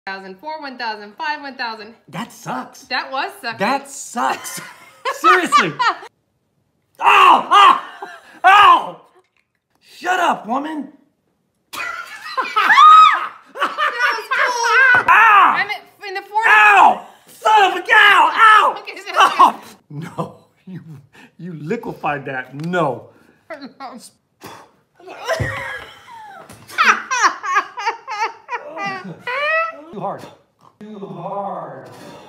1004, 1005, 1000. That sucks. That was sucky. That sucks. Seriously. Ow! Ow! Ow! Shut up, woman. That was cool. Ow! I'm in the 40s. Ow! Son of a cow! Ow! Okay, so Oh! No, you liquefied that. No. Too hard. Too hard.